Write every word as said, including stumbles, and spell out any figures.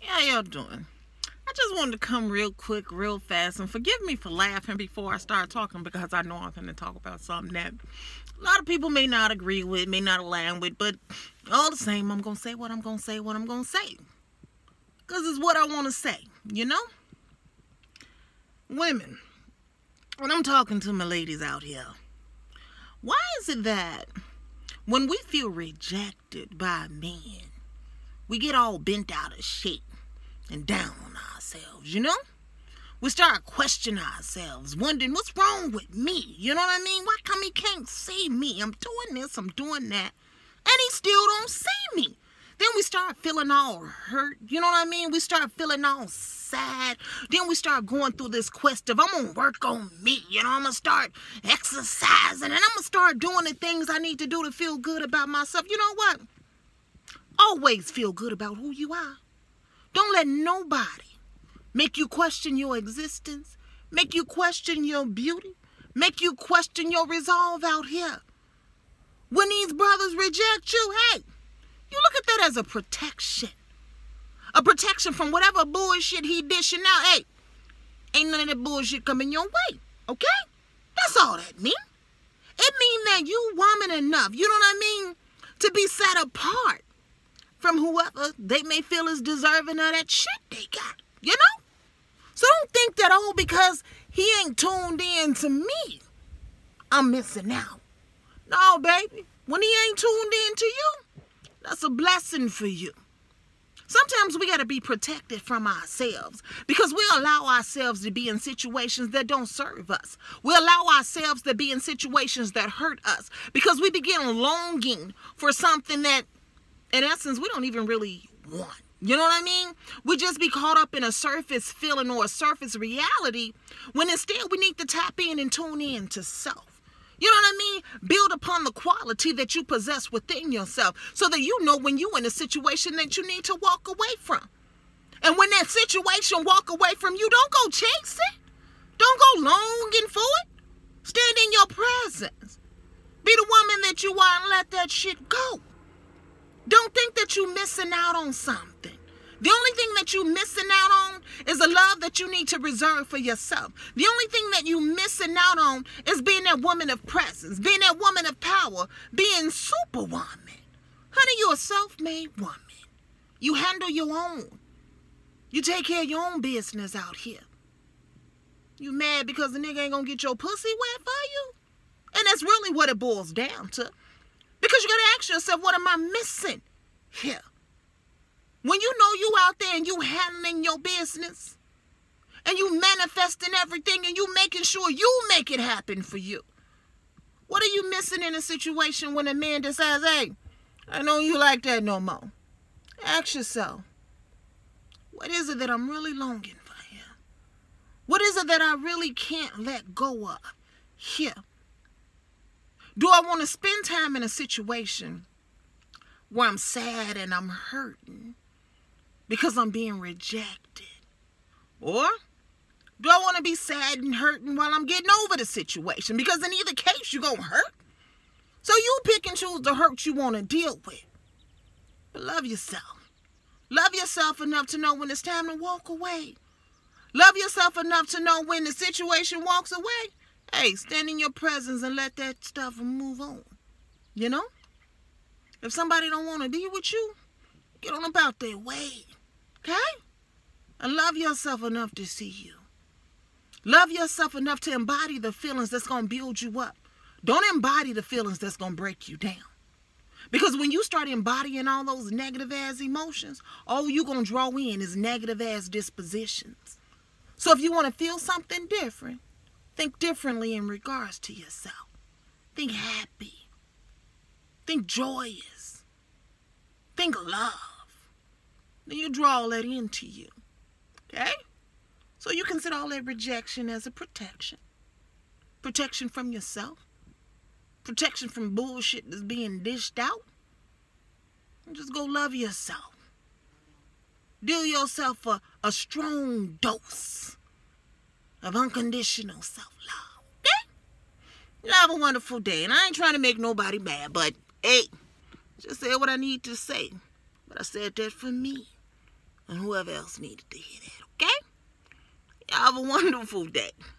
How y'all doing? I just wanted to come real quick, real fast, and forgive me for laughing before I start talking because I know I'm going to talk about something that a lot of people may not agree with, may not align with, but all the same, I'm going to say what I'm going to say, what I'm going to say. Because it's what I want to say, you know? Women, when I'm talking to my ladies out here, why is it that when we feel rejected by a man, we get all bent out of shape and down on ourselves, you know? We start questioning ourselves, wondering what's wrong with me, you know what I mean? Why come he can't see me? I'm doing this, I'm doing that, and he still don't see me. Then we start feeling all hurt, you know what I mean? We start feeling all sad. Then we start going through this quest of, I'm going to work on me, you know? I'm going to start exercising, and I'm going to start doing the things I need to do to feel good about myself. You know what? Always feel good about who you are. Don't let nobody make you question your existence, make you question your beauty, make you question your resolve out here. When these brothers reject you, hey, you look at that as a protection. A protection from whatever bullshit he dishing out. Hey, ain't none of that bullshit coming your way, okay? That's all that mean. It mean that you woman enough, you know what I mean, to be set apart from whoever they may feel is deserving of that shit they got, you know? So don't think that, oh, because he ain't tuned in to me, I'm missing out. No, baby. When he ain't tuned in to you, that's a blessing for you. Sometimes we got to be protected from ourselves because we allow ourselves to be in situations that don't serve us. We allow ourselves to be in situations that hurt us because we begin longing for something that, in essence, we don't even really want. You know what I mean? We just be caught up in a surface feeling or a surface reality when instead we need to tap in and tune in to self. You know what I mean? Build upon the quality that you possess within yourself so that you know when you're in a situation that you need to walk away from. And when that situation walk away from you, don't go chase it. Don't go longing for it. Stand in your presence. Be the woman that you are and let that shit go. Don't think that you're missing out on something. The only thing that you're missing out on is a love that you need to reserve for yourself. The only thing that you're missing out on is being that woman of presence, being that woman of power, being superwoman. Honey, you're a self-made woman. You handle your own. You take care of your own business out here. You mad because the nigga ain't gonna get your pussy wet for you? And that's really what it boils down to. Because you gotta ask yourself, what am I missing here? When you know you out there and you handling your business and you manifesting everything and you making sure you make it happen for you, what are you missing in a situation when a man decides, hey, I know you like that no more? Ask yourself, what is it that I'm really longing for here? What is it that I really can't let go of here? Do I want to spend time in a situation where I'm sad and I'm hurting because I'm being rejected? Or do I want to be sad and hurting while I'm getting over the situation? Because in either case, you're going to hurt. So you pick and choose the hurt you want to deal with. But love yourself. Love yourself enough to know when it's time to walk away. Love yourself enough to know when the situation walks away. Hey, stand in your presence and let that stuff move on. You know? If somebody don't want to be with you, get on about their way. Okay? And love yourself enough to see you. Love yourself enough to embody the feelings that's going to build you up. Don't embody the feelings that's going to break you down. Because when you start embodying all those negative ass emotions, all you're going to draw in is negative ass dispositions. So if you want to feel something different, think differently in regards to yourself. Think happy. Think joyous. Think love. Then you draw all that into you. Okay? So you consider all that rejection as a protection. Protection from yourself. Protection from bullshit that's being dished out. And just go love yourself. Deal yourself a, a strong dose of unconditional self-love. Okay? You have a wonderful day. And I ain't trying to make nobody mad, but hey, just say what I need to say. But I said that for me. and whoever else needed to hear that, okay? Y'all have a wonderful day.